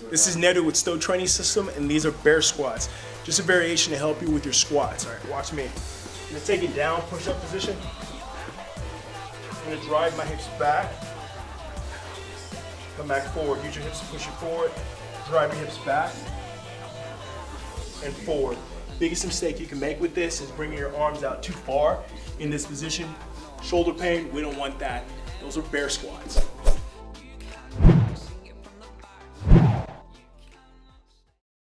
This is Nedu with Stowe Training System, and these are bear squats. Just a variation to help you with your squats. All right, watch me. I'm gonna take it down, push-up position. I'm gonna drive my hips back. Come back forward. Use your hips to push it forward. Drive your hips back and forward. Biggest mistake you can make with this is bringing your arms out too far in this position. Shoulder pain, we don't want that. Those are bear squats.